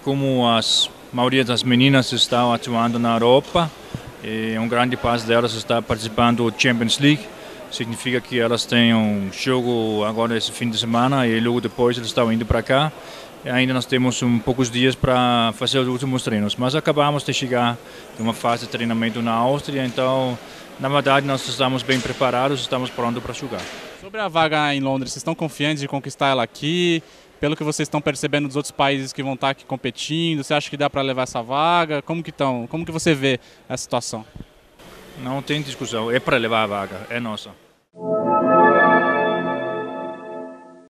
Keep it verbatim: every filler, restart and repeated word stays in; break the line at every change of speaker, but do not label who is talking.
como a maioria das meninas estão atuando na Europa, e um grande parte delas está participando do Champions League. Significa que elas têm um jogo agora esse fim de semana e logo depois eles estão indo para cá. E ainda nós temos um poucos dias para fazer os últimos treinos, mas acabamos de chegar de uma fase de treinamento na Áustria, então na verdade nós estamos bem preparados, estamos prontos para jogar.
Sobre a vaga em Londres, vocês estão confiantes de conquistar ela aqui? Pelo que vocês estão percebendo dos outros países que vão estar aqui competindo, você acha que dá para levar essa vaga? Como que estão? Como que você vê essa situação?
Não tem discussão, é para levar a vaga, é nossa.